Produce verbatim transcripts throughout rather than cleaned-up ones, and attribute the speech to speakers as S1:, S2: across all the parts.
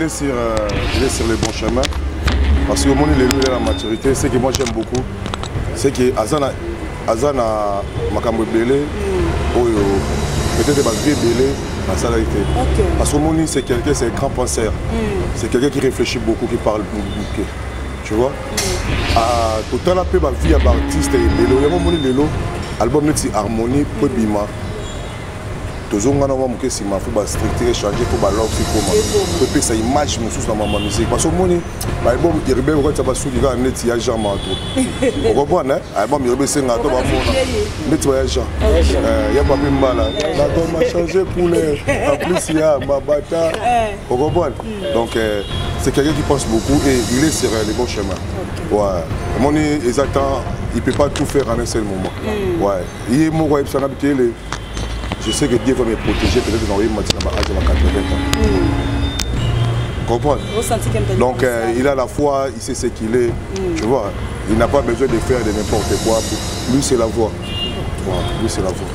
S1: est sur, euh, il est sur le bon chemin. Parce que mon il est la maturité, c'est que moi j'aime beaucoup. C'est que Azana Azana Makambo Belé, peut-être que vie Belé, la salarié. Parce que mon c'est quelqu'un, c'est un grand penseur. C'est quelqu'un qui réfléchit beaucoup, qui parle beaucoup. Tu vois? À tout à la paix, ma vie à l'artiste et Belé. Il y a mon Lelo, album de harmonie, peu bima. Toujours on a un peu si ma faut pas structurer changer pour balance comment peut ça image nous sous dans ma musique parce que mon album il rebelle quand ça va sous dire net il y a jamais trop on comprend hein album il rebelle c'est ngato ba mon net il y a jamais il y a pas même mal là donc m'a changé couleur en plus il y a ma bata on comprend donc c'est quelqu'un qui pense beaucoup et il est sur les bons chemins ouais mon exactement il peut pas tout faire en un seul moment ouais il est mon web ça n'a pas été je sais que Dieu va me protéger, peut-être dans le quatre-vingts ans. Mm. Comprends? Donc euh, il a la foi, il sait ce qu'il est. Mm. Tu vois, il n'a pas besoin de faire de n'importe quoi. Lui, c'est la voix. Ouais, lui, c'est la voix.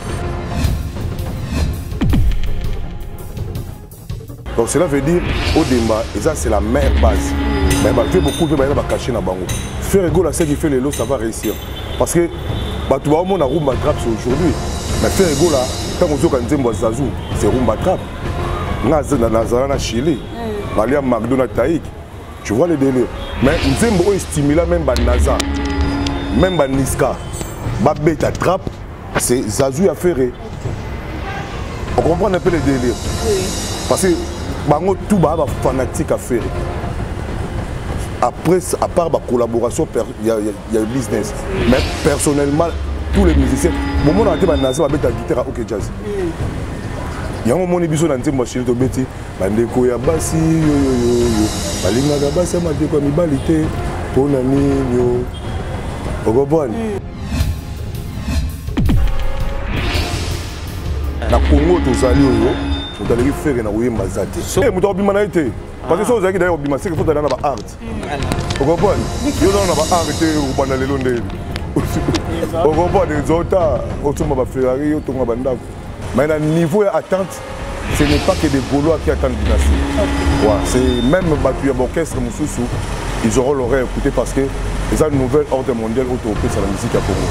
S1: Donc cela veut dire, au Demba, et ça c'est la meilleure base. Mais il fait beaucoup de choses qui cacher dans le bango. Faire rigolo, c'est qui fait les lots, ça va réussir. Parce que, bah, tu vois, on a roule ma trappe aujourd'hui. Mais faire rigolo là, quand on dit que Zazou, c'est rumba trap. On a Nazarana Chili, Malia McDonald's Taïk. Tu vois le délire. Mais on est stimulant même Naza, même Niska, Beta trap, c'est Zazou à faire. On comprend un peu le délire. Parce que bango tout bas fanatique à faire. Après, à part la collaboration, il y a le business. Mais personnellement, tous les musiciens, au moment où on a dit Naza va mettre la guitare à OK Jazz. Il y a un moment où on a dit machine de bêtis, bandeko ya basi yo yo yo yo, balinga ga basi ma deko mi balite, pona ninyo. Ogobon. Na Congo to sali yo, on allait faire na oyemba zate. Eh muto bima na été. Parce que ça ozaki d'ailleurs bima c'est que faut dans ba art. Ogobon. Yo dans ba art te ubanda lelo ndeli. Ogobon des autres, autour ba Ferrari, autour ba ndako. Mais le niveau d'attente, ce n'est pas que des Gaulois qui attendent dynastie. Ouais, c'est même battu à l'orchestre Moussoussou, ils auront l'oreille écouté parce que ils ont une nouvelle ordre mondiale autour sur la musique à Congo.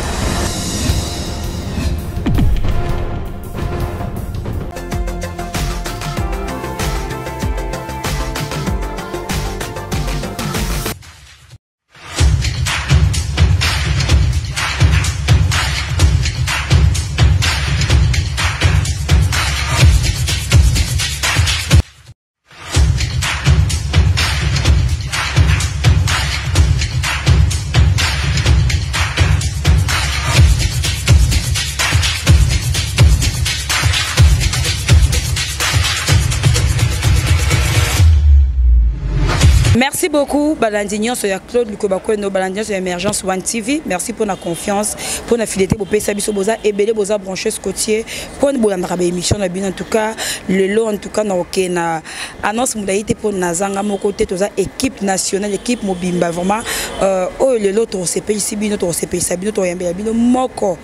S2: Merci beaucoup, Balandignon, sur Claude Lukobakweno, Balandignon sur Émergence One T V. Merci pour la confiance, pour la fidélité, pour payer Sabiso Boza et Belé Boza branché Scotier. Pour nous, la émission, en tout cas, le lot, en tout cas, na annonce modalité pour Nazanga, mon côté, toute équipe nationale, équipe Mobimba, vraiment, oh, le lot, on s'est payé ici, on s'est payé Sabino, on s'est payé Sabino, Moko,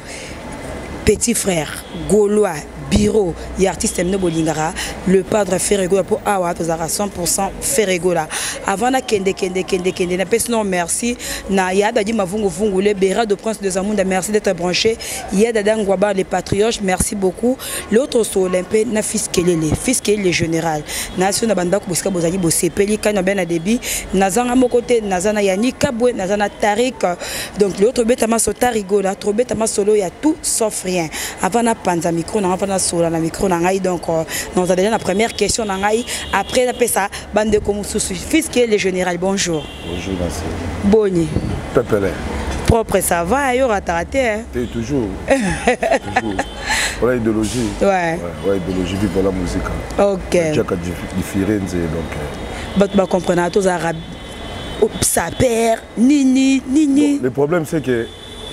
S2: petit frère, Gaulois. Bureau, il y a artiste Emno Bolingara, le padre Ferregola pour Awa, cent pour cent Ferregola. Avant la Kende Kende Kende Kende, na non merci, na Yada di Mavungu Vungu, le Béra de Prince de Zamunda, merci d'être branché. Yada Dangwaba, les patriotes, merci beaucoup. L'autre sur Olympé, na fils Kelele, fils Kelele général. Nation na Banda Kubuska Bozali Bosepeli, Kana Ben Adebi, Nazana Mokote, Nazana Yani Kabwe, Nazana Tarik. Donc l'autre Betama Sotarigola, trop Betama Solo, il y a tout sauf rien. Avant la Panza Micro, on a sur la micro nangai donc nous avons la première question nangai après la ça bande comme sous fils qui est le général bonjour
S1: bonjour merci
S2: Boni
S1: Pepele
S2: propre ça va ailleurs à t'arrêter hein
S1: toujours toujours voilà idéologie
S2: ouais
S1: ouais idéologie vive la musique
S2: ok
S1: Jack différence donc
S2: bah bah comprenez tous arabes ça perd ni ni ni ni
S1: le problème c'est que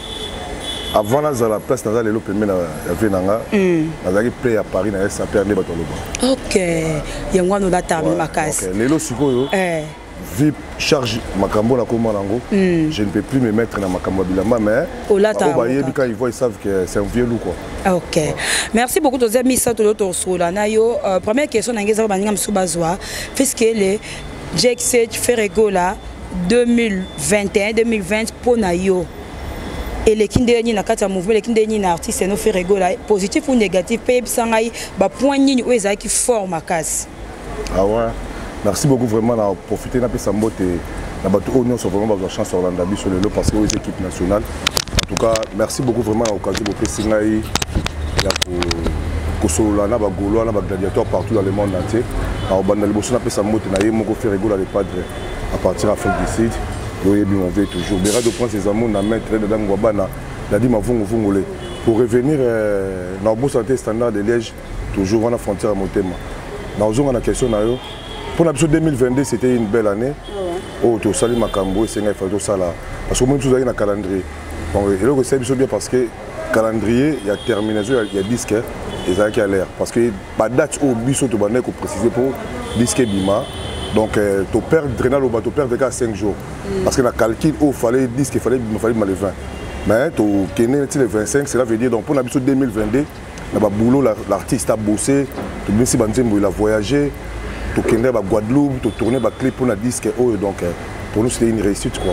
S1: avant la place dans les lopes mais la venanga na play à Paris na ça perd les bateaux là
S2: OK yango no la termine ma casse
S1: OK les lo sikoyo eh vip charge makambo na koma nango je ne peux plus me mettre dans makambo bilamba mais au bayebi quand ils voient ils savent que c'est un vieux loup quoi.
S2: OK merci beaucoup aux amis ça to to sola na yo première question na ngeza baningam subazwa puisque les Jet Set Ferregola deux mille vingt et un deux mille vingt pour Nayo. Et les kindéni na kata mouvement les kindéni na artiste no Ferregola positif ou négatif paye sangai ba point ni ou ezaki forme à casse.
S1: Ah ouais. Merci beaucoup vraiment d'avoir profité de sa mbote. Nous avons vraiment besoin de chance sur l'Andabi sur le lot parce que les équipes nationales. En tout cas, merci beaucoup vraiment à l'occasion de Pessingaï. Il y a Kosolana, Bagoloana, Gladiateur partout dans le monde entier. Alors, on a besoin de sa mbote. On a fait rigoler les padres à partir de l'Afrique du Sud. On veut toujours. Mais de prendre ces amours, on a mis très de dingue. On a dit pour revenir dans le santé standard de Liège, toujours on a frontière à Motema. Dans la question, pour l'épisode deux mille vingt-deux, c'était une belle année. Oh, tu as salé Makambo et Senga, il faut tout ça là. Parce que moi, je suis dans le calendrier. Et là, c'est bien parce que le calendrier, il y a terminaison, il y a disque, et ça qui a l'air. Parce que la date au biso, tu vas préciser pour disque Bima. Donc, tu perds Drenal au bateau, tu perds déjà cinq jours. Parce que la calcul, il fallait disque, il fallait le vingt. Mais tu as le vingt-cinq, cela veut dire, donc pour l'épisode deux mille vingt-deux, l'artiste a bossé, il a voyagé. Tu tourné à Guadeloupe, tu tourné à clip pour la disque. Donc pour nous, c'était une réussite. Quoi.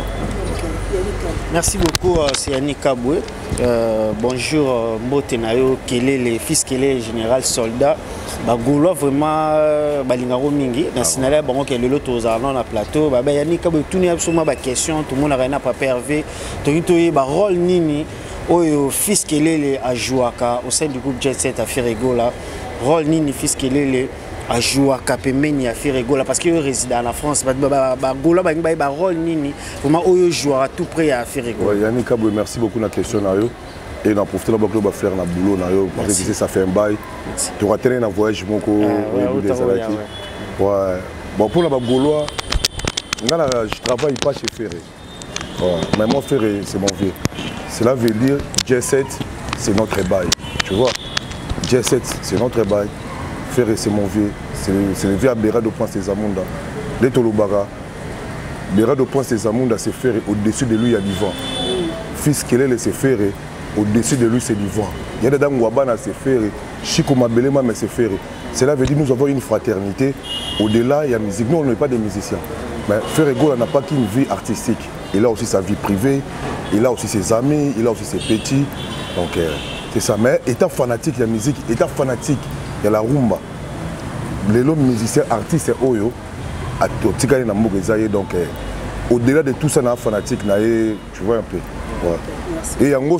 S3: Merci beaucoup, c'est Yannick Kaboué. Euh, bonjour, Mbotenayo, Kélé, les fils Kélé, général soldat. Gaulois vraiment, Balingaro Mingi. Dans ce scénario, bon, que le lot aux armes dans le plateau. Yannick Kaboué, tout le monde a absolument des questions, tout le monde n'a rien à pas perver. Tout le monde a rôle Nini, au fils Kélé à Jouaka, au sein du groupe Jet Set à Ferregola. Rôle Nini, fils Kélé. À jouer à Capemeni à Ferregola parce qu'il réside en France. Gola ba rôle nini vraiment au joueur à tout près à Ferregola.
S1: Yannick Kaboué, merci beaucoup na question na yo et na profiter la baklo ba faire na boulot na yo parce que ça fait un bail. Tu auras tenu un voyage moko au des Alaki. Ouais. Bon pour la Gaulois, je travaille pas chez Ferré. Ouais. Mais moi Ferré, c'est mon vieux. Cela veut dire Jet Set, c'est notre bail. Tu vois? Jet Set, c'est notre bail. Ferré, c'est mon vieux, c'est le vieux à Béra de Prince des Amunda. Les Tolobara, Béra de Prince des Amunda, c'est Ferré, au-dessus de lui, il y a du vent. Fils Kelele, c'est Ferré, au-dessus de lui, c'est du vent. Il y a des dames Wabana, c'est Ferré, Chico Mabelema, mais c'est Ferré. Cela veut dire que nous avons une fraternité. Au-delà, il y a musique. Nous, on n'est pas des musiciens. Mais Ferré Gola n'a pas qu'une vie artistique. Il a aussi sa vie privée, il a aussi ses amis, il a aussi ses petits. Donc, euh, c'est ça. Mais étant fanatique, il y a musique, étant fanatique. Il y a la rumba. Les musiciens, artistes, oyo, donc au-delà de tout ça, on fanatique, tu vois un peu. Ouais. Et en gros,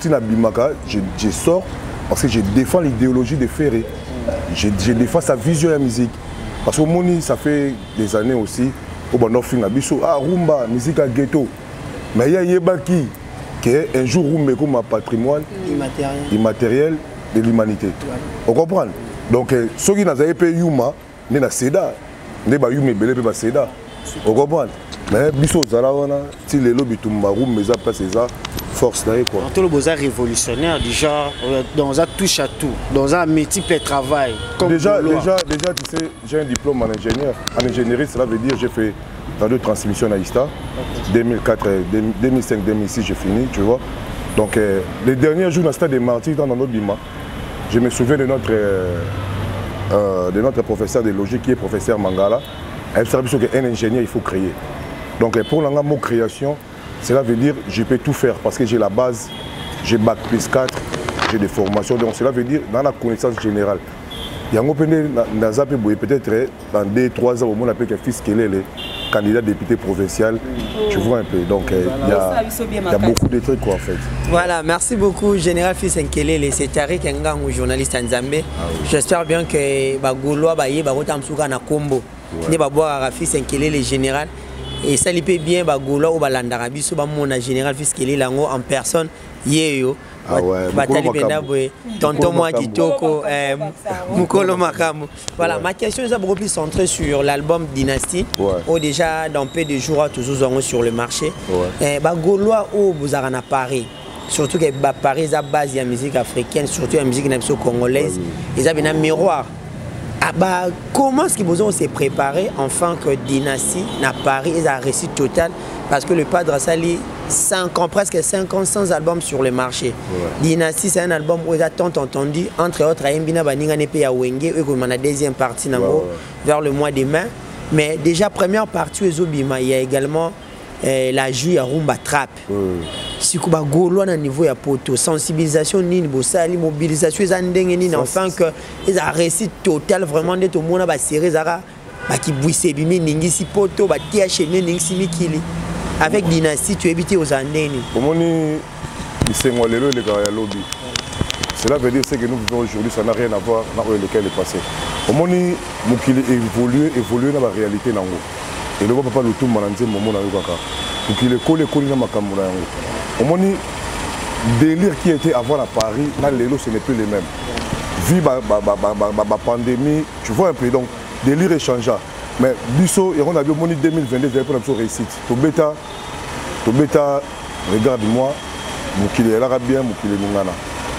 S1: je, je sors parce que je défends l'idéologie de Ferré. Je, je défends sa vision de la musique. Parce qu'au Moni, ça fait des années aussi, au Banofing, ah, rumba, musique à ghetto. Mais il y a Yebaki, qui est un jour rumba comme un patrimoine immatériel, immatériel de l'humanité. On comprend? Donc, ceux qui n'ont pas payé Yuma, ils n'ont pas Seda. Ils n'ont pas Yuma, ils n'ont pas Seda. On comprend? Mais Bisso Zarawana, si les lobbies Tumbaroum, mais ça passe ça, force d'ailleurs quoi.
S3: Dans le beaux-arts révolutionnaire, déjà, dans un touche à tout, dans un multiple travail.
S1: Déjà, déjà, déjà, tu sais, j'ai un diplôme en ingénieur. En ingénierie, cela veut dire j'ai fait radio transmission à Ista. deux mille quatre, deux mille cinq, deux mille six, j'ai fini, tu vois. Donc, euh, les derniers jours dans le stade des Martyrs, dans notre bima, je me souviens de notre, euh, euh, de notre professeur de logique qui est professeur Mangala. Elle savait qu'un ingénieur, il faut créer. Donc pour la mot création, cela veut dire que je peux tout faire parce que j'ai la base, j'ai bac plus quatre, j'ai des formations. Donc cela veut dire dans la connaissance générale. Il y a peut-être dans deux trois ans, on appelle un fils qui est le candidat député provincial. Tu vois un peu. Donc il y a, il y a beaucoup de trucs quoi, en fait.
S4: Voilà, merci beaucoup, Général Fils Nkelele. C'est Tariq Ngang, journaliste en Zambie. Ah, oui. J'espère bien que les Gaulois baillé barotamsuka na Kombo. Ne ba boire Fils Nkelele général. Et ça lui peut bien les Gaulois ou Balandarabi, so ba mon Général Fils Nkelele en personne. Yeyo.
S1: Ah ouais,
S4: tonton moi Kitoko, Mukolo Makamu. Voilà, ma question est beaucoup plus centrée sur l'album Dynastie. Ouais. Où déjà dans peu de jours toujours sur le marché. Ouais. Bah Gaulois où vous avez à Paris. Surtout que Paris est la base de la musique africaine, surtout la musique congolaise. Ils avaient un miroir. Ah bah, comment est-ce qu'ils vont se préparer enfin que Dynastie à Paris est un récit total parce que le Padre Sali cinq ans, presque cinq ans sans album sur le marché. Ouais. Dynastie c'est un album où il a tant entendu entre autres à Mbina Baninga Nepe ya Wenge et comme la deuxième partie ouais, ouais. vers le mois de mai Mais déjà, première partie, il y a également eh, la jus à rumba trap. Si vous avez un niveau de poto, sensibilisation, la mobilisation, enfin que ils ont réussi total vraiment d'être au monde à série qui bouisse bimi ningisi poto ba tia chene ningisi mikili avec dynastie tu évites aux andeni.
S1: Omoni bisengo lelo le gars ya lobby. Cela veut dire ce que nous vivons aujourd'hui, ça n'a rien à voir avec lequel est passé. Omoni mukili évoluer évoluer dans la réalité nango. Et le papa le tout mananze momo na yokaka. Mukili kole kole na makambo na yango. Omoni délire qui était avant à Paris, là lelo ce n'est plus les mêmes. Vu ba ba ba ba ba pandémie, tu vois un peu donc délire est changé. Mais biso et on a vu moni deux mille vingt-deux j'avais pas une réussite. To beta to beta regarde-moi mukili est là bien mukili mungana.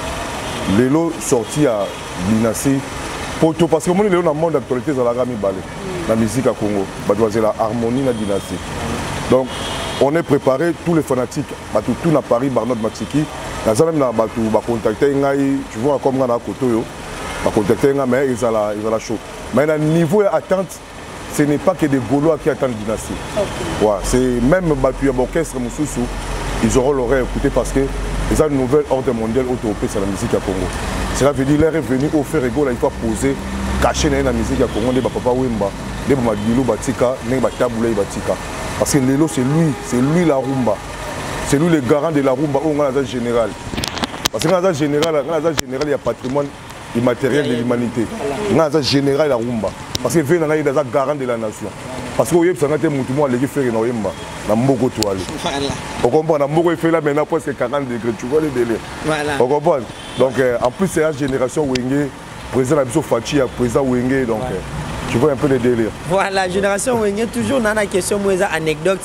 S1: Lelo sorti à Binassi poto parce que moni lelo dans le monde d'actualité za la gami balé. La musique à Congo, bah doit la harmonie la dynastie. Donc on est préparé, tous les fanatiques, tout, tout à Paris, Barnot Matiki, nous avons contacté, tu vois, comme on a Kotoyo, contacté, mais ils ont la chaud. Mais le niveau d'attente, ce n'est pas que des Gaulois qui attendent la dynastie. Okay. Ouais, c'est même battu à l'orchestre Moussoussou, ils auront l'oreille écouté parce que ils ont une nouvelle ordre mondiale autoropéenne sur la musique à Congo. Cela veut dire qu'ils sont venus au fer égaux, il faut poser, cacher la musique à Congo, des papa Wemba, des Magilo Batika, des Bataboulé Batika. Parce que Lelo, c'est lui, c'est lui la rumba. C'est lui le garant de la rumba au Ganaza général. Parce que Ganaza général, Ganaza général, il y a patrimoine immatériel de l'humanité. Ganaza général la rumba. Parce que Vénana est le garant de la nation. Parce que vous savez, c'est un mouvement qui fait dans Yemba, dans Mboko Toile. On comprend, dans Mboko, il fait là maintenant presque quarante degrés. Tu vois les délais. On comprend. Donc, euh, en plus, c'est la génération Wenge, président Abisso Fachi, président Wenge. Donc, euh, tu vois un peu les délires. Voilà,
S4: génération Wenge, toujours dans la question, moi, anecdote,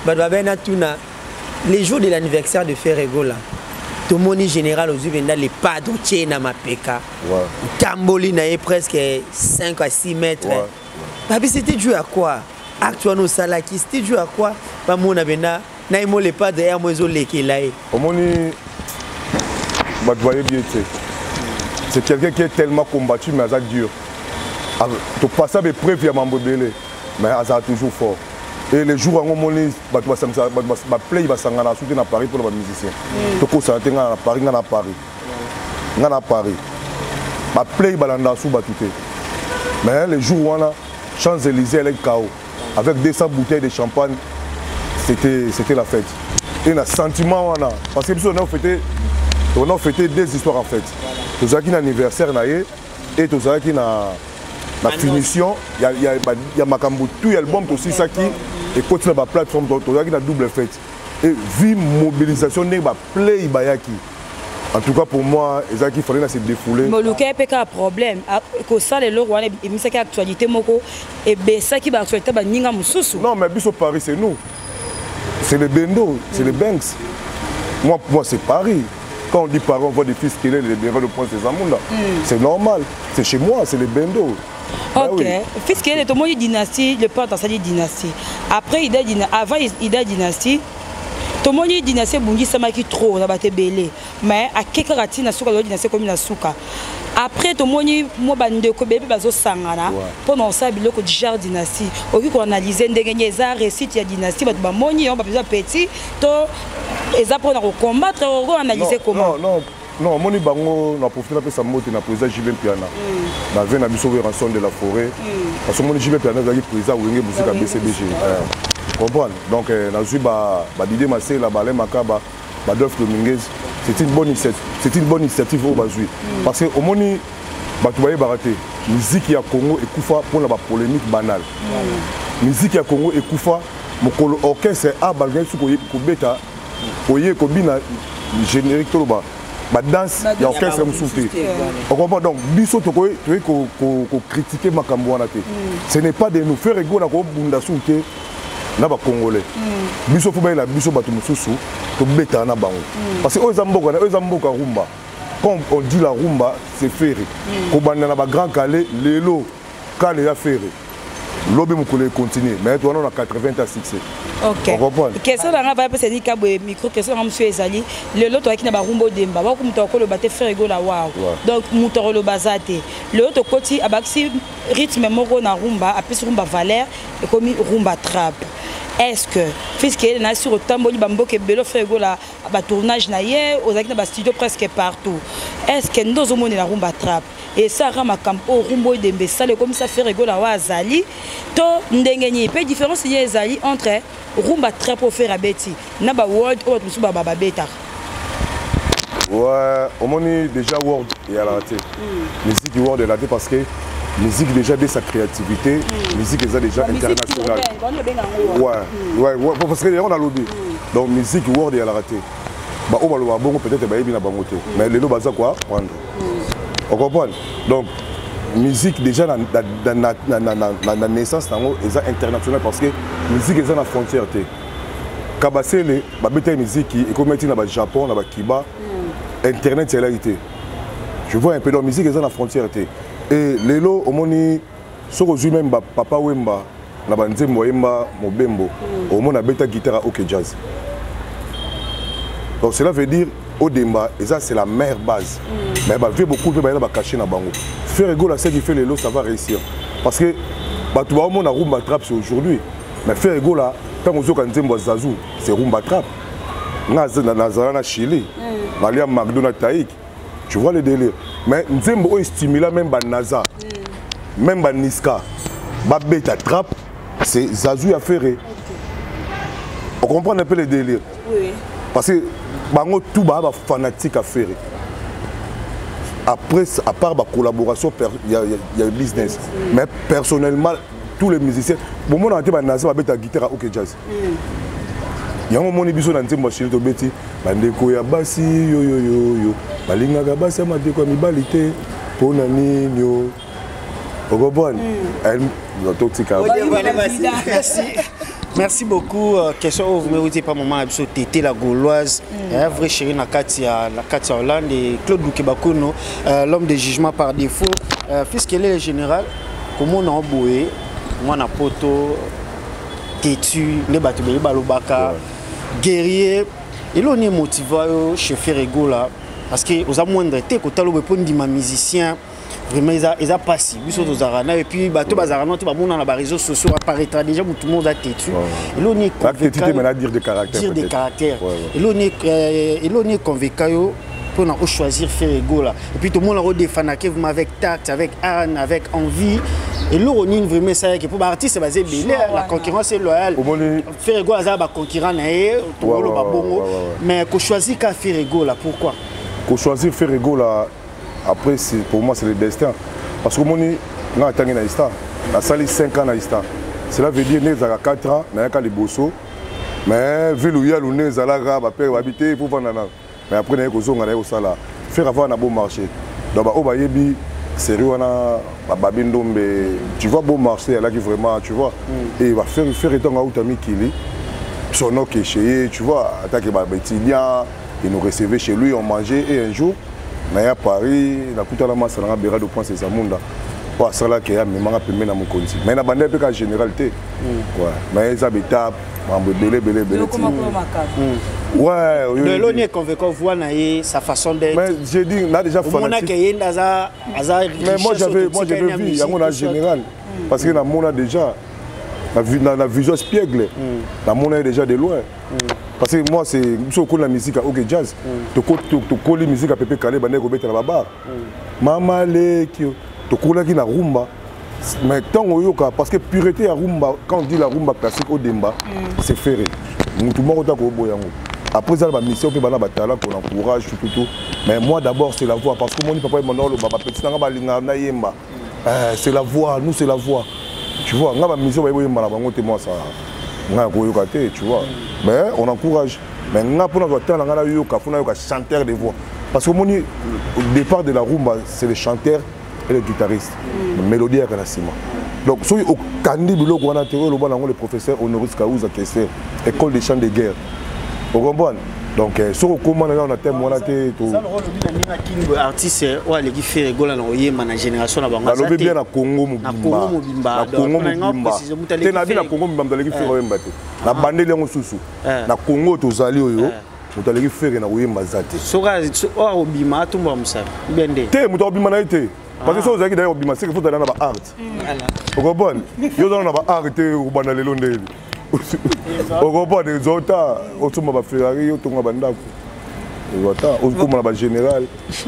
S4: les jours de l'anniversaire de Ferrego, là, tout le monde général aux Uvenda, les pas d'Oché na Mapeka. Tamboli n'a presque cinq à six mètres. Babi, c'était dû à quoi? Actuellement, Salaki, c'était dû à quoi? Pas mon abena, naïmo les pas derrière moi, ils ont les kélaï.
S1: Au monde, voyez bien, c'est quelqu'un qui est tellement combattu, mais ça dur. Tu passes à mes preuves à Mambodele, mais ça toujours fort. Et les jours où on est, ma play va s'engager à soutenir à Paris pour les musiciens. Tu peux s'arrêter à Paris, à Paris, à Paris. Ma play va l'en sous battuté. Mais les jours où on a Champs-Élysées, elle est K O avec deux cents bouteilles de champagne, c'était c'était la fête. Et un sentiment on a, parce que on a fêté, on a fêté deux histoires en fait. Tout ça qui est anniversaire et tout ça qui est la finition, il y a, il y a, il y a Makambu, tout l'album aussi ça qui est côté de la plateforme, il y a une double fête. Et vu mobilisation, il y a play Bayaki. En tout cas pour moi, il fallait se défouler.
S2: Mais le cas est un problème. Que ça les lois, il y a une actualité moko et ben ça qui va actualité ba ninga mususu.
S1: Non mais biso Paris c'est nous. C'est les Bendo, c'est les Banks. Moi moi c'est Paris. Quand on dit Paris, on voit des fils qui les bureaux de Prince des Amounda. C'est normal. C'est chez moi, c'est les Bendo.
S2: Ok. Oui. Fils qui est tout le monde dynastie, le père dans sa dynastie. Après il y a avant il y a dynastie. Tout le monde dit dynastie Bungi Samaki trop, on a battu belé. Mais à quelques ratines, souka la dynastie comme une souka. Après tout le monde dit moi bande ko bébé bazo sangana. Pendant ça biloko déjà dynastie. Au lieu qu'on analyse ndengenya za récit ya dynastie, bat ba moni on ba besoin petit, to eza pour combattre, on analyser comment.
S1: Non non non, moni bango na profiter pe sa moto na président Jibin Piana. Na vient na biso rançon de la forêt. Parce que moni Jibin Piana za ki président Wenge musique B C B G. Comprendre. Donc, euh, Didier Massé, la Balé Makaba, Badolphe Dominguez, c'est une bonne initiative. C'est une bonne initiative au Bazoui. Parce que au Moni, tu voyez baraté. Musique à Congo et Koufa pour la polémique banale. Musique à Congo et Koufa, mon orchestre a balgé sous Kobeta, Oye Kobina générique tout le bas. Ma danse, il y a orchestre soufflé. On comprend donc, biso to ko ko critiquer Makambo na té. Ce n'est pas de nous faire ego na ko bunda souké. Na ba congolais biso fo bayela biso bato mususu to beta na bango parce que ozamboka na ozamboka rumba quand on dit la rumba c'est ferré ko banda na ba grand calais lelo calais ya ferré lobe mukole continuer mais toi on a quatre-vingts à succès
S2: OK.
S1: On comprend.
S2: Question là va passer ni ka micro question monsieur ezali. Le lot qui na ba rumbo demba. Ba ko mutoko le baté faire ego la wow. Donc mutoko le bazate. Le autre côté abaxi rythme moko na rumba, apesi rumba valeur et comme rumba trap. Est-ce que puisque il y a sur autant de bambo que belo fait la ba tournage na hier aux actes na studio presque partout. Est-ce que nous avons la rumba trap et ça rama campo rumbo dembe ça le comme ça fait rigolo wa azali to ndenge ni pe différence il y a azali entre rumba trap au faire abeti na ba world ou tout ba ba beta.
S1: Ouais, au moins déjà world et à la raté. Musique world et la raté parce que musique déjà de sa créativité, mm. musique est déjà internationale. Ouais, ouais, ouais, parce que on a lobby. Mm. Donc musique world et à la raté. Bah on va le voir bon peut-être bah il bien bangoté. Mais les lots baza quoi prendre. On comprend. Donc musique déjà dans dans dans la naissance est internationale parce que musique est dans la frontière té. Kabasele bah bête musique qui est comme mettre dans le Japon, dans le Kiba, internet c'est la réalité. Je vois un peu de musique est dans la frontière té. Et lelo omoni soko zui même papa wemba na banzembo wemba mobembo omona beta guitare OK jazz. Donc cela veut dire au demba et ça c'est la meilleure base. Mm. Mais bah vieux beaucoup de ba ba cacher na bango. Faire rigolo là c'est qui fait lelo ça va réussir parce que bah tu vois mon rumba trap c'est aujourd'hui. Mais faire rigolo là tant on zo kanzembo zazu c'est rumba trap. Na na na Chili. Malia McDonald Taïk. Tu vois le délire. Mais Nzembo est stimulant même par NASA, mm. même par Niska. Babeta trap, c'est Zazu à faire. Okay. On comprend un peu le délire. Oui. Parce que bango tout ba fanatique à faire. Après, à part la collaboration, il y a le business. Mm. Mais personnellement, tous les musiciens, bon moi on a été par NASA, babeta guitare OK jazz. Mm. Il y a un moment où il y a un machine de bêtis, bandeko ya basi yo yo yo yo, balinga ga basi amadeko ya mibalite, pona ninyo. Ogobon, elle toxica.
S3: Merci. Merci beaucoup. Question vous me dites pas maman absolu tété la gauloise, un vrai chéri na Katia, la Katia Hollande et Claude Lukebakuno, l'homme de jugement par défaut. Fils qu'elle est le général, comment on a emboué, moi na poto, têtu, ne batubé balobaka. Guerrier, il est motivé chez Ferrego là parce que aux amoindres t'es quand t'as le bon dit ma musicien vraiment ils a ils a passé ils sont aux arana et puis bah tout bazarana tu vas mon dans la réseaux sociaux apparaîtra déjà tout le monde a têtu il est
S1: convaincu mais dire de caractère
S3: dire des caractères il est il est convaincu pour nous choisir Ferrego là et puis tout le monde a redéfendu avec tact avec âne avec envie. Et là, on a une vraie message que pour les artistes, c'est la concurrence est loyale. Ferrego a un concurrent, mais qu'on choisit qu'à Ferrego là, pourquoi?
S1: Qu'on choisit Ferrego là, après pour moi c'est le destin. Parce que moi, on a atteint l'Istan, on a sali cinq ans l'Istan. Cela veut dire qu'on a quatre ans, on a les bossos, mais vu où il y a l'une, on a père habité pour vendre. Mais après, on a un salaire. Faire avoir un bon marché. Donc, on va sérieux on a babindombe tu vois bon marché là qui vraiment tu vois mm. et il va faire faire étant à Outami Kili son nom qui est chez tu vois attaquer babetinia il nous recevait chez lui on mangeait et un jour mais à Paris la puta la masse na bera de point c'est ça monde pas ça là qui a mais manga pembe na mon konti mais na bande pe ka généralité ouais mais ça beta mambo belé belé belé ouais
S3: le l'on est convaincu voir sa façon d'être
S1: mais j'ai dit là déjà
S3: fanatique
S1: mais moi j'avais moi j'avais vu il y a mon général parce que na mon déjà la vue la vision spiègle la mon est déjà de loin parce que moi c'est sur la musique OK jazz to to coller musique à Pepe Calé bande ko beta la baba mama le qui to coller qui na rumba mais tant oyoka parce que pureté à rumba quand on dit la rumba classique au demba c'est ferré tout le monde ko boyango après ça la mission pe bana batala qu'on encourage tout tout mais moi d'abord c'est la voix parce que mon papa mon le baba petit nga balinga na yemba c'est la voix nous c'est la voix tu vois nga ba mission ba yemba na bango te moi ça nga ko yoka te tu vois mais on encourage mais nga pour notre temps nga na yoka funa yoka chanteur de voix parce que mon au départ de la rumba c'est le chanteur et le guitariste mm. mélodie à Kanasima donc si au Kandi biloko wana te le bon le professeur Honoris Causa Kessler école des chants de guerre vous comprenez Donc, si on commence on a thème, on a été tout.
S3: Ça le rôle de artiste, ouais, les qui fait rigoler dans la ma génération là-bas.
S1: On a bien à Congo Mobimba.
S3: Congo Mobimba.
S1: Congo Mobimba. Tu n'as bien à Congo Mobimba, les qui fait Mobimba. La bande les gens sous. Na Congo tous allés au yo. Vous allez faire na Mobimba zate.
S3: Sora, oh Mobimba, tout le monde ça. Bien dit.
S1: Te, vous Mobimba na été. Parce que ça vous avez dit d'ailleurs Mobimba, c'est que faut aller dans la art. Vous comprenez? Yo dans la art, vous bande les londes. Au repas des autres, au tour de Ferrari, au tour de Bandako. Au tour de la générale.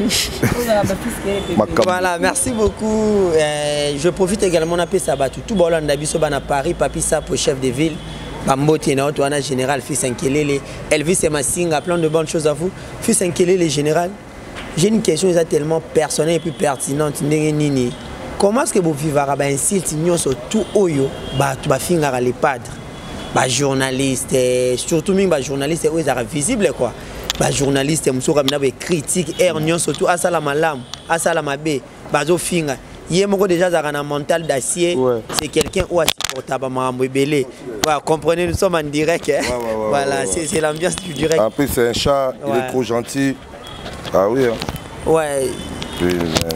S4: Voilà, merci beaucoup. Euh, je profite également d'appeler Sabatou. Tout le monde a à Paris, Papi Sapo, chef de ville. Bambo Tena, Toana général, fils Nkelele. Elvis et Massinga, plein de bonnes choses à vous. Fils Nkelele général, j'ai une question tellement personnelle et plus pertinente. Nini. Comment est-ce que vous vivez à ainsi, sur tout Oyo, tu vas finir les padres? Bah journaliste, surtout même bah journaliste, où ils sont visibles quoi. Bah journaliste, monsieur Ramina be critique, ernion surtout à ça la malam, à ça la mabé, bah zo finga. Hier moi déjà ça a un mental d'acier, c'est quelqu'un où supportable ma mbélé. Voilà, comprenez, nous sommes en direct. Hein? Ouais, ouais, ouais, voilà, ouais, ouais. c'est l'ambiance du direct.
S1: En plus c'est un chat, ouais. Il est trop gentil. Ah oui. Hein.
S4: Ouais.
S1: Oui,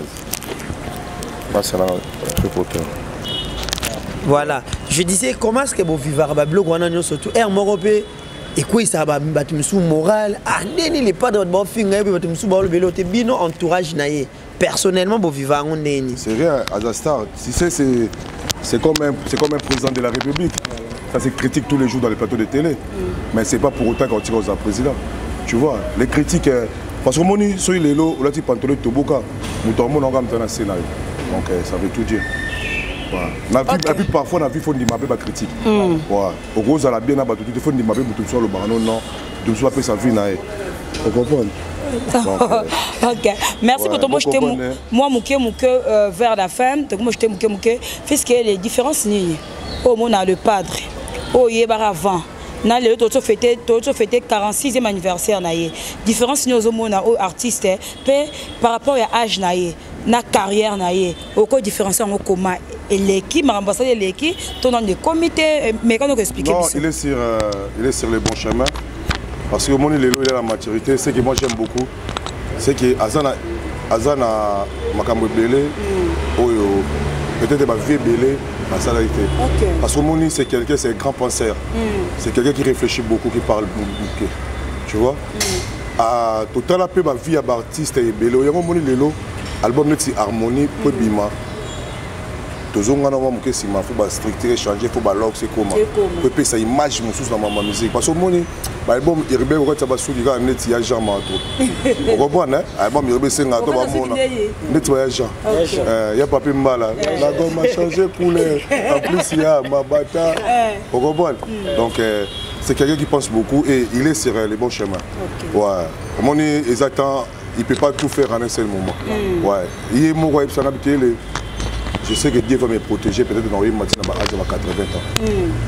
S1: c'est là, très content.
S4: Voilà, je disais comment est-ce que vous vivez à blog on a surtout air européen et quoi ça va battre sous moral ah n'est les pas de bon film et battre sous le vélo te bien entourage naïe personnellement vous vivez en n'est
S1: c'est rien Azastar si c'est c'est c'est comme un c'est comme un président de la République ça se critique tous les jours dans les plateaux de télé mm. Mais c'est pas pour autant qu'on tire aux président tu vois les critiques parce que moni sur les lots on a dit pantalon toboka nous dormons dans un scénario donc ça veut tout dire. Voilà. Okay. Et puis parfois on a vu faut dire ma critique. Mm. Voilà. Au gros ça la bien abattu il faut dire ma tout sur le baron non de soit fait sa vie naïe. Vous comprenez?
S2: Ok. Merci pour ton mot j'étais moi mouké mouké vers la fin donc moi j'étais mouké mouké puisque les différences lignes au monde a le padre au yébar avant na le toto fêté toto fêté quarante-sixième anniversaire naïe différence ni aux monde aux artistes par rapport à âge naïe na carrière naïe au quoi différencier en comment et l'équipe m'a remplacé l'équipe ton des comités mais quand on explique
S1: non il est sur euh, il est sur le bon chemin parce que au moment il est la maturité c'est que moi j'aime beaucoup c'est que Azana Azana makambo belé oyo peut-être ma vie belé ma salarié parce que au moment c'est quelqu'un c'est un grand penseur c'est quelqu'un qui réfléchit beaucoup qui parle beaucoup tu vois à total la peu ma vie à artiste et belé au moment il est là album net harmonie peu bima toujours on a moi que si ma faut ba structurer changer faut ba lock c'est comment peut peut ça image mon sous dans ma musique parce que mon album irbe ko ça ba sous diga net ya genre manto on comprend hein album irbe c'est ngato ba mona net ya genre euh ya papi mbala la gomme a changé couleur en plus il y a ma bata on comprend donc c'est quelqu'un qui pense beaucoup et il est sur les bons chemins ouais mon exactement il peut pas tout faire en un seul moment ouais il est mon ça n'habite les je sais que Dieu va me protéger peut-être dans le matin à quatre-vingts ans.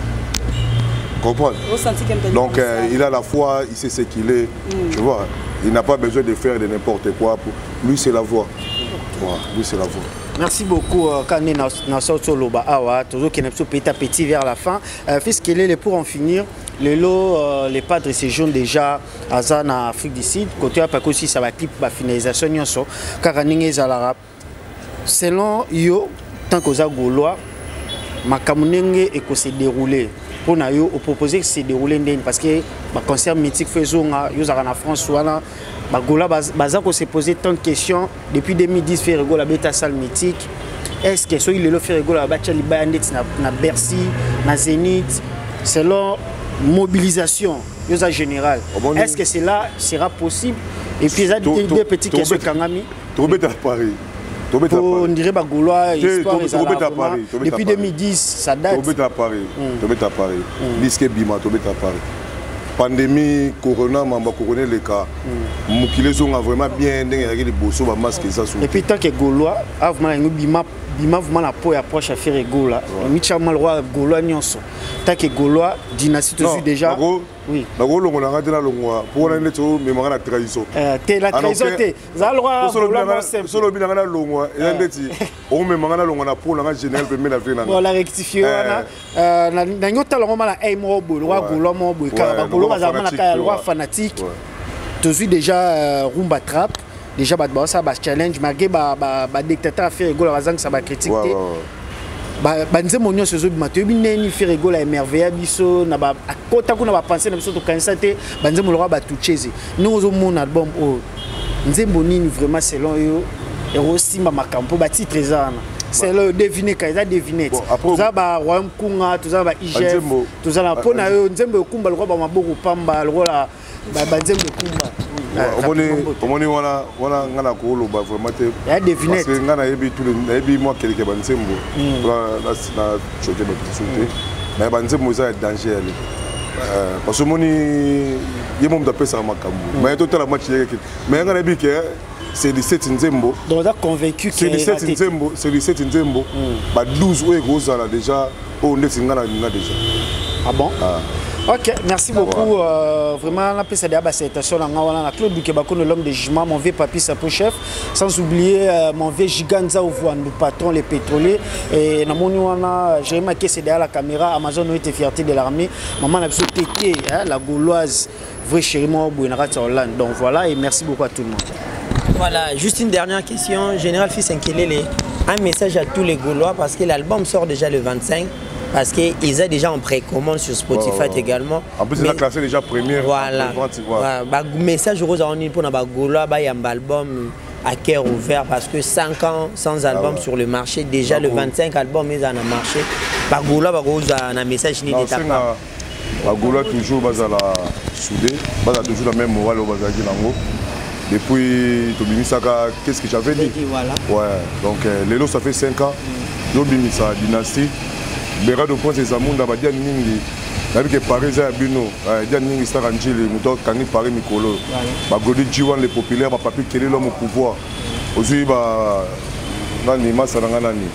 S1: Mm. Comprends? Donc euh, il a la foi, il sait ce qu'il est. Mm. Tu vois, il n'a pas besoin de faire de n'importe quoi. Lui c'est la voix. Voilà, lui c'est la voix.
S3: Merci beaucoup. Quand on est toujours petit à petit vers la fin. Fils Kelele pour en finir. Les lots, euh, les padres séjournent déjà à Zan en Afrique du Sud. Côté à Paco aussi ça va clip la finalisation. Car selon yo tant que ça gaulois ma kamunenge et que se dérouler pour na yo proposer que se dérouler parce que ma concert mythique faisons yo za en France voilà ba gola baza ko se poser tant de questions depuis deux mille dix fait rigola beta salle mythique est-ce que soy le fait rigola ba tchali ba net na Bercy na Zénith selon mobilisation yo za général est-ce que cela sera possible et puis ça deux petites questions kangami
S1: to beta Paris.
S3: On dirait que Gaulois depuis deux mille dix, ça date.
S1: Tu à Paris. Tu à Paris. Disque Bima, tu à Paris. Pandémie, Corona, Mamba Corona, les cas. Moukile sont vraiment bien, il y a des bossos, des masques.
S3: Et puis tant que Gaulois, Bima, Bima vraiment la peau approche à faire Gaulois. Michel Malroy, Gaulois, Nyonso. Tant que Gaulois, dynastie déjà.
S1: Oui. La Gaulois, on a raté la longue. Pour la trahison.
S3: La trahison, c'est la loi.
S1: Solo bien la longue. Et un petit. On me mangana longue na pour la général de la vie.
S3: On la rectifier. Na na nyota longue mala ay mo bo, loi Gaulois mo bo. Car Gaulois bazama na kaya loi fanatique. tozwi déjà rumba trap déjà ba ba ça ba challenge malgré ba ba dictateur faire rigolo bazang ça ba critique ba banze monyo sezo bi matobi neni faire rigolo émerveiller biso na ba kota kuna ba penser na biso to kanisa te banze molora ba touchezi nous au mon album o nzembo nini vraiment selon yo et aussi ma makampo ba titre ezana c'est le deviner quand il a deviné tout ça ba royaume kunga tout ça ba igef tout ça la pona yo nzembo kumba le ba maboko pamba le la ba nzembo kumba
S1: omoni omoni wana wana ngana ko lo ba vraiment te
S3: ya deviner
S1: parce que ngana yebi tout le yebi moi quelque ba nzembo la na choqué ba sauter mais ba nzembo ça est danger ali parce que moni yemo mdape ça makambo mais tout la match mais ngana yebi que c'est dix-sept Nzembo.
S3: Donc on a convaincu que
S1: c'est dix-sept Nzembo, c'est dix-sept Nzembo. Bah douze ouais gros là déjà on est singana déjà.
S3: Ah bon? Ah. Ok, merci beaucoup. Euh, vraiment, la piste de Abassétation, la Claude Bukebako, l'homme de jugement, mon vieux papi, sa chef. Sans oublier euh, mon vieux Giganza Ouvoine, le patron, les pétroliers. Et j'ai remarqué c'est derrière la caméra. Amazon a été fierté de l'armée. Maman a besoin de péter, la gauloise, vrai chéri, moi, Hollande. Donc voilà, et merci beaucoup à tout le monde.
S4: Voilà, juste une dernière question. Général Fils Nkelele, un message à tous les Gaulois parce que l'album sort déjà le vingt-cinq. Parce qu'ils ont déjà en précommande sur Spotify ouais, ouais. également.
S1: En plus, il a classé déjà première.
S4: Voilà. Voilà. Bah, message aux amis pour les Gaulois, il y a un album à cœur ouvert parce que cinq ans sans album ah ouais. sur le marché. Déjà bah, le vingt-cinq albums ils ont marché. Bah, Gaulois, bah, ils ont un message ni d'état pas.
S1: Bah, Gaulois toujours bah, la soudé. Bah, toujours la même morale au Bazaki Nango. Depuis Tobimi Saka, qu'est-ce que j'avais dit? Voilà. Ouais. Donc, euh, Lélo, ça fait cinq ans. Tobimi Saka, dynastie. Bera de Prince et Zamoun d'Aba Dian Ningi. Avec Paris et Abino, Dian Ningi Staranjili, Moutok Kani Paris Mikolo. Bagodi Jiwan, les populaires, ma papi quel est l'homme au pouvoir. Aussi, bah, Nani Masaranganani.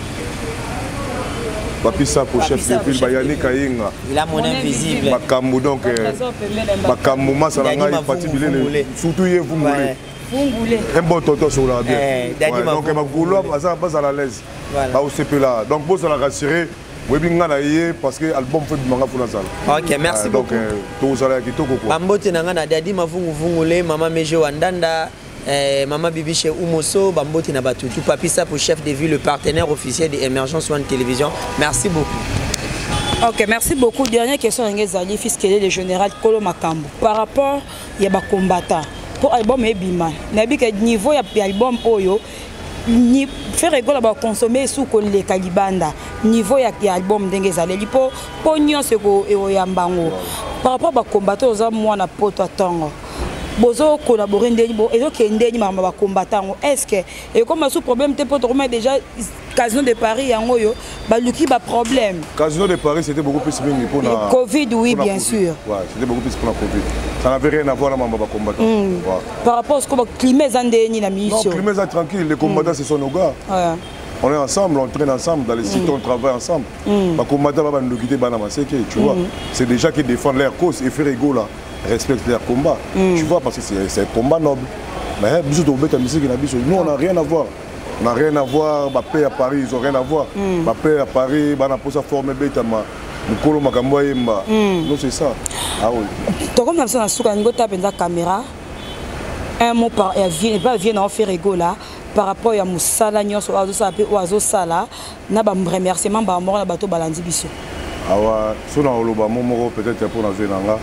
S1: Papi ça pour chef de ville, Bayani Kainga.
S4: Il a mon invisible.
S1: Bakamou donc, Bakamou Masaranga, Fatibile, surtout vous voulez. Un bon tonton sur la bière. Donc, ma Goulois, ça passe à la l'aise. Bah, au C P là. Donc, pour se la rassurer, parce que l'album fait du manga pour la salle.
S4: Ok, merci
S1: euh, donc,
S4: beaucoup.
S1: Donc, tout ça là qui toko quoi.
S4: Bambote nangana dadi mavungu vungule mama meje wandanda eh, mama bibi chez Umoso Bambote na batutu papi ça pour chef de ville le partenaire officiel de Emergence One Télévision. Merci beaucoup.
S2: Ok, merci beaucoup. Dernière question Ngezali fils le général Kolo Makambo par rapport il y a ba combattant pour album Ebima. Nabi que niveau ya album Oyo ni faire rigolo ba consommer sous les kalibanda niveau ya album ndenge zaleli po po nyonso ko e yambango par rapport ba combattant za mwana poto atango bozo collaborer ndeni bo ezo kendeni mama ba combattant est-ce que et comme sous problème te poto comme déjà Casino de Paris yango yo ba luki ba problème
S1: Casino de Paris c'était beaucoup plus bien pour la
S2: Covid oui bien COVID. Sûr
S1: ouais c'était beaucoup plus pour la Covid ça n'avait rien à voir avec les combattants mm. ouais.
S2: Par rapport à ce que le climat est la mission
S1: non le climat est tranquille les combattants mm. ce sont nos gars ouais. On est ensemble on traîne ensemble dans les sites mm. on travaille ensemble les mm. combattants va nous quitter tu vois mm. c'est déjà qui défendent leur cause et faire égaux là respectent leur combat mm. tu vois parce que c'est un combat noble mais nous on n'a rien à voir. On n'a rien à voir, ma paix à Paris, ils n'ont rien à voir. Mm. Ma paix à Paris, ma pour sa forme Betama, Mukolo Makambo Yemba. Non, c'est ça. Ah oui.
S2: Donc, comme ça, on a une caméra. Un mot par vient pas vient en faire rigolo là par rapport à Moussala Nyos Oazo Sapé Oazo Sala, n'a pas de remerciement par rapport à bateau Balandi Bisso.
S1: Ah ouais, sur dans le bas, mon peut-être pour dans un anga.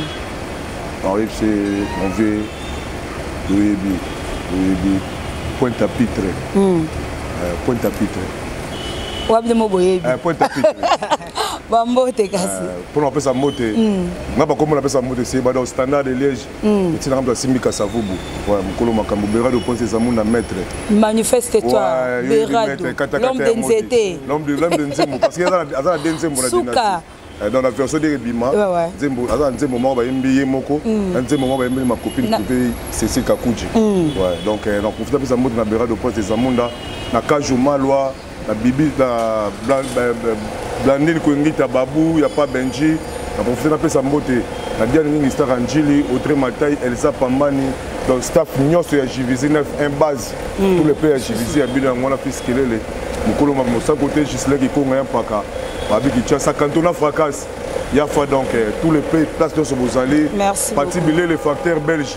S1: On arrive c'est mon vieux, oui, oui. Pointe à pitre. Mm. Euh, pointe à pitre.
S2: Ouab mo boyebi.
S1: Euh, pointe à pitre.
S2: Bambote kasi.
S1: Euh, pour on appelle ça mote. Nga ba comment on appelle ça mote c'est ba dans standard de Liège. Et c'est dans Simika Savubu. Ouais, Mukolo Makambo Berado pense ça mon maître.
S2: Manifeste-toi. Ouais, Berado. L'homme d'Nzete.
S1: L'homme de l'homme de Nzembo parce qu'il y a ça Nzembo la dynastie. Dans la version de Bima, Nzembo, Nzembo moment ba yembi moko, Nzembo moment ba yembi ma copine qui Cécile Kakuji. Ouais, donc on profite de ça mode na Berado pour ces amunda na Kajuma loi, na Bibi na Blandine Koingita Babou, y a pas Benji, on profite de ça mode na Diane Ningi Staranjili, Autre Matai, Elsa Pambani, donc staff nyonso ya J V C neuf un base, tous les pays à J V C ya bino ngona fiskelele. Mukolo ma mosa côté Gisela qui konga un paka. Ça cantona fracasse. Il y a fois donc tous les pays, place de Sobozali, parti bilé les facteurs belges.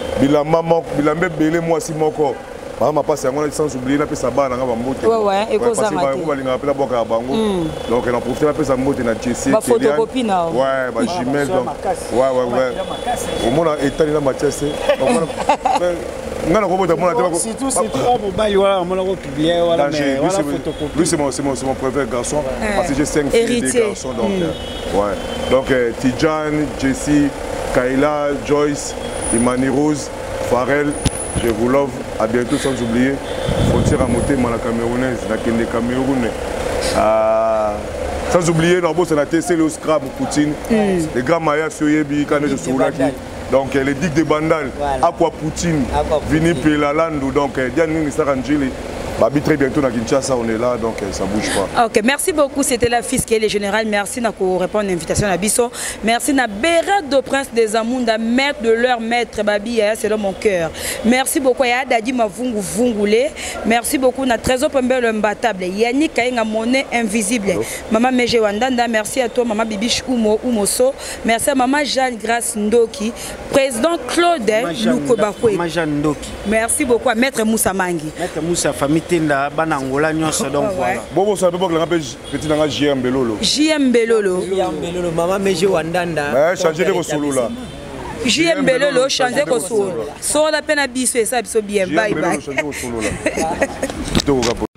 S1: bilamba moko bilamba ebele mwasi moko maman passe yango sans oublier na pesa bana nga bambote
S2: ouais ouais ekozanga
S1: te parce que balinga pela boka bango donc on a profité na pesa mbote na Jessie
S2: ba photocopie na
S1: ouais ba jumelle donc ouais ouais ouais au moins étali na Mathias ngana ko bota mona te
S3: si tout c'est trop mobile voilà on l'a publié voilà mais voilà photocopie
S1: lui c'est mon c'est mon c'est mon préféré garçon parce que j'ai cinq filles des garçons donc ouais donc Tidjane, Jessie, Kayla, Joyce, Imani Rose, Pharrell, je vous love, à bientôt sans oublier frontière à monter la camerounaise, la Kende Cameroun. Ah, sans oublier, dans le T C, le Scrap, Poutine, les grands Maya, Fioyebi, Kane de Soulaki. Donc les digues de Bandal, Aqua Poutine, Vini Pelalando, donc Diane Nisarangeli. Babi très bientôt à Kinshasa, on est là, donc ça ne bouge pas.
S2: Ok, merci beaucoup. C'était la fille qui est le général. Merci pour répondre à l'invitation à Bisso. Merci à Bérat de Prince des Amunda, maître de leur maître Babi, c'est dans mon cœur. Merci beaucoup à Dadi Mavungu Vungule. Merci beaucoup à Trésor Pembel imbattable. Yannick Kainga Monnaie invisible. Maman Meje Wandanda, merci à toi, Maman Bibiche Oumo Oumoso. Merci à Maman Jeanne Grace Ndoki. Président Claude Loukobakwe.
S3: Maman Jeanne Ndoki.
S2: Merci beaucoup à Maître Moussa Mangi.
S3: Maître Moussa, famille. Tenda banangola nyonso donc voilà
S1: bobo ça peut pas que la petit dans J M Belolo
S2: J M Belolo
S4: J M Belolo maman Meje Wandanda
S1: ouais changer de solo là
S2: J M Belolo changer ko solo so la peine à biso et ça biso bien bye bye
S1: changer ko solo là